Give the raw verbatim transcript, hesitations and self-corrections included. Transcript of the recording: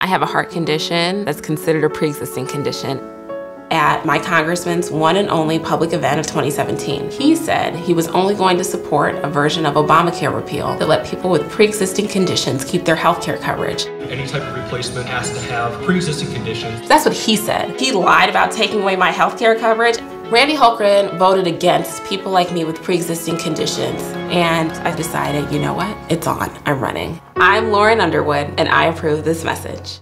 I have a heart condition that's considered a pre-existing condition. At my congressman's one and only public event of twenty seventeen, he said he was only going to support a version of Obamacare repeal that let people with pre-existing conditions keep their health care coverage. Any type of replacement has to have pre-existing conditions. That's what he said. He lied about taking away my health care coverage. Randy Hultgren voted against people like me with pre-existing conditions, and I decided, you know what? It's on. I'm running. I'm Lauren Underwood, and I approve this message.